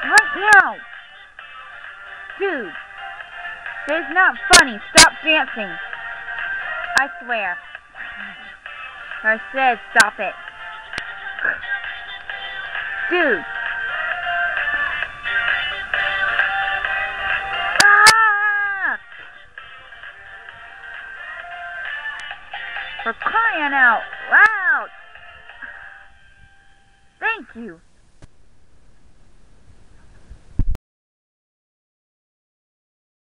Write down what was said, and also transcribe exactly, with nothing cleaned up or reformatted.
Right now! Dude! It's not funny. Stop dancing. I swear. I said stop it. Dude! Ah! For crying out loud! Thank you.